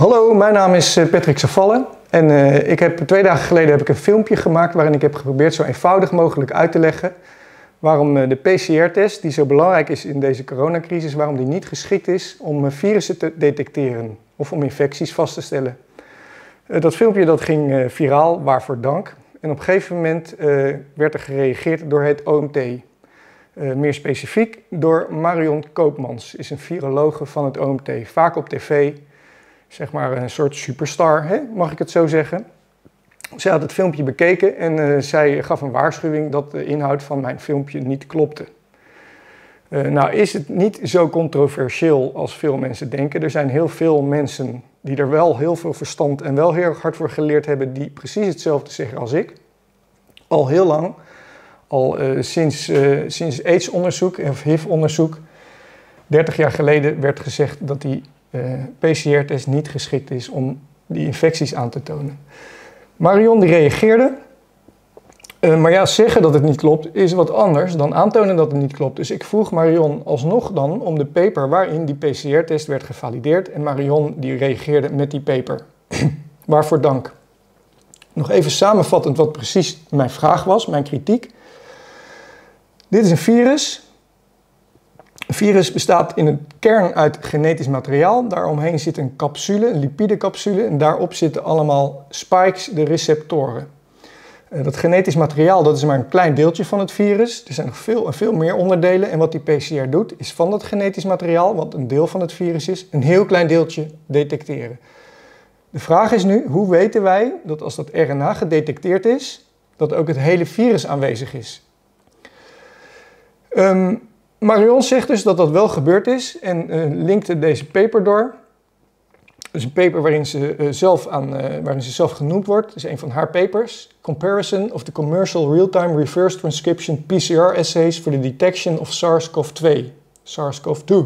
Hallo, mijn naam is Patrick Savalle en ik heb 2 dagen geleden een filmpje gemaakt waarin ik heb geprobeerd zo eenvoudig mogelijk uit te leggen waarom de PCR-test, die zo belangrijk is in deze coronacrisis, waarom die niet geschikt is om virussen te detecteren of om infecties vast te stellen. Dat filmpje dat ging viraal, waarvoor dank. En op een gegeven moment werd er gereageerd door het OMT. Meer specifiek door Marion Koopmans, is een virologe van het OMT. Vaak op tv, zeg maar een soort superstar, hè? Mag ik het zo zeggen. Zij had het filmpje bekeken en zij gaf een waarschuwing dat de inhoud van mijn filmpje niet klopte. Nou is het niet zo controversieel als veel mensen denken. Er zijn heel veel mensen die er wel heel veel verstand en wel heel hard voor geleerd hebben, die precies hetzelfde zeggen als ik. Al heel lang, al sinds AIDS-onderzoek of HIV-onderzoek, 30 jaar geleden werd gezegd dat die PCR-test niet geschikt is om die infecties aan te tonen. Marion die reageerde, maar ja, zeggen dat het niet klopt is wat anders dan aantonen dat het niet klopt. Dus ik vroeg Marion alsnog dan om de paper waarin die PCR-test werd gevalideerd en Marion die reageerde met die paper. Waarvoor dank. Nog even samenvattend wat precies mijn vraag was, mijn kritiek. Dit is een virus. Een virus bestaat in een kern uit genetisch materiaal. Daaromheen zit een capsule, een lipidecapsule. En daarop zitten allemaal spikes, de receptoren. Dat genetisch materiaal dat is maar een klein deeltje van het virus. Er zijn nog veel meer onderdelen. En wat die PCR doet, is van dat genetisch materiaal, wat een deel van het virus is, een heel klein deeltje detecteren. De vraag is nu, hoe weten wij dat als dat RNA gedetecteerd is, dat ook het hele virus aanwezig is? Marion zegt dus dat dat wel gebeurd is en linkte deze paper door. Dus een paper waarin ze zelf genoemd wordt. Dat is een van haar papers. Comparison of the Commercial Real-Time Reverse Transcription PCR Assays for the Detection of SARS-CoV-2. SARS-CoV-2.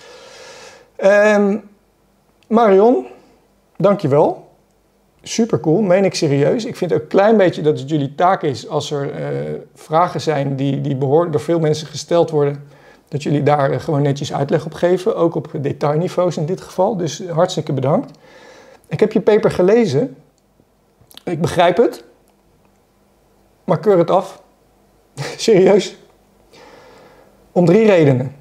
Marion, dankjewel. Super cool, meen ik serieus. Ik vind ook een klein beetje dat het jullie taak is als er vragen zijn die door veel mensen gesteld worden, dat jullie daar gewoon netjes uitleg op geven, ook op detailniveaus in dit geval. Dus hartstikke bedankt. Ik heb je paper gelezen. Ik begrijp het. Maar keur het af. Serieus. Om 3 redenen.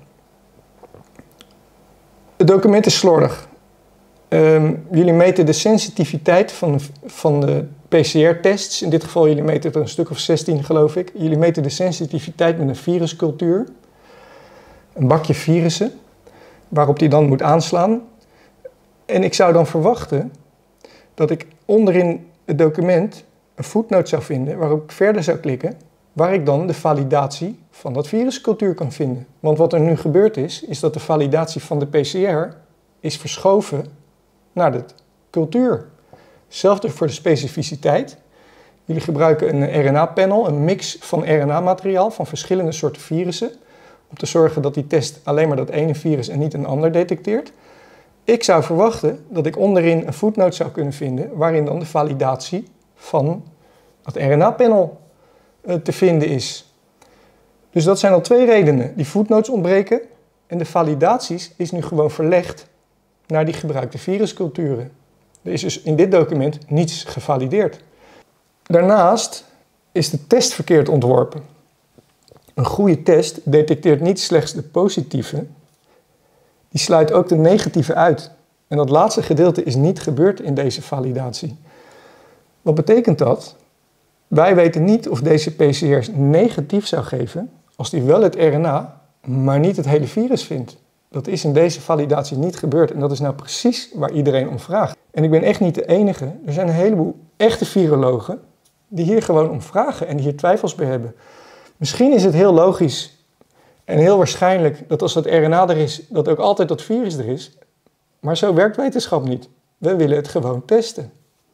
Het document is slordig. Jullie meten de sensitiviteit van de PCR-tests. In dit geval, jullie meten er een stuk of 16, geloof ik. Jullie meten de sensitiviteit met een viruscultuur. Een bakje virussen, waarop die dan moet aanslaan. En ik zou dan verwachten dat ik onderin het document een voetnoot zou vinden, waarop ik verder zou klikken, waar ik dan de validatie van dat viruscultuur kan vinden. Want wat er nu gebeurd is dat de validatie van de PCR is verschoven naar de cultuur. Hetzelfde voor de specificiteit. Jullie gebruiken een RNA-panel, een mix van RNA-materiaal van verschillende soorten virussen, om te zorgen dat die test alleen maar dat ene virus en niet een ander detecteert. Ik zou verwachten dat ik onderin een voetnoot zou kunnen vinden waarin dan de validatie van dat RNA-panel te vinden is. Dus dat zijn al 2 redenen. Die voetnotes ontbreken en de validaties is nu gewoon verlegd naar die gebruikte virusculturen. Er is dus in dit document niets gevalideerd. Daarnaast is de test verkeerd ontworpen. Een goede test detecteert niet slechts de positieve, die sluit ook de negatieve uit. En dat laatste gedeelte is niet gebeurd in deze validatie. Wat betekent dat? Wij weten niet of deze PCR negatief zou geven als die wel het RNA, maar niet het hele virus vindt. Dat is in deze validatie niet gebeurd en dat is nou precies waar iedereen om vraagt. En ik ben echt niet de enige. Er zijn een heleboel echte virologen die hier gewoon om vragen en die hier twijfels bij hebben. Misschien is het heel logisch en heel waarschijnlijk dat als dat RNA er is, dat ook altijd dat virus er is. Maar zo werkt wetenschap niet. We willen het gewoon testen.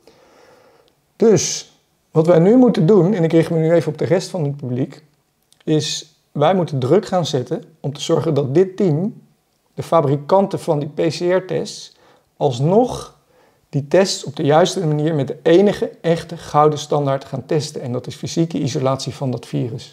Dus wat wij nu moeten doen, en ik richt me nu even op de rest van het publiek, is wij moeten druk gaan zetten om te zorgen dat dit team, de fabrikanten van die PCR-tests, alsnog die tests op de juiste manier met de enige echte gouden standaard gaan testen. En dat is fysieke isolatie van dat virus.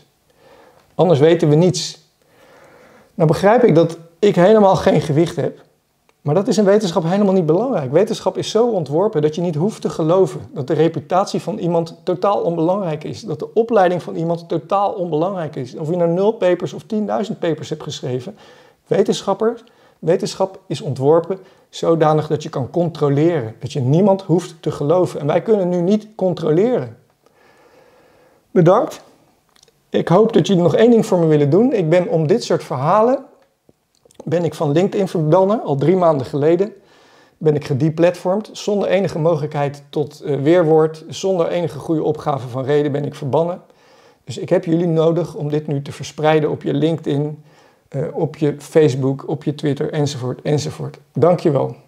Anders weten we niets. Nou begrijp ik dat ik helemaal geen gewicht heb. Maar dat is in wetenschap helemaal niet belangrijk. Wetenschap is zo ontworpen dat je niet hoeft te geloven dat de reputatie van iemand totaal onbelangrijk is. Dat de opleiding van iemand totaal onbelangrijk is. Of je nou 0 papers of 10.000 papers hebt geschreven. Wetenschap is ontworpen zodanig dat je kan controleren. Dat je niemand hoeft te geloven. En wij kunnen nu niet controleren. Bedankt. Ik hoop dat jullie nog één ding voor me willen doen. Ik ben om dit soort verhalen van LinkedIn verbannen, al 3 maanden geleden. Ben ik gedeplatformd, zonder enige mogelijkheid tot weerwoord, zonder enige goede opgave van reden ben ik verbannen. Dus ik heb jullie nodig om dit nu te verspreiden op je LinkedIn, op je Facebook, op je Twitter, enzovoort, enzovoort. Dank je wel.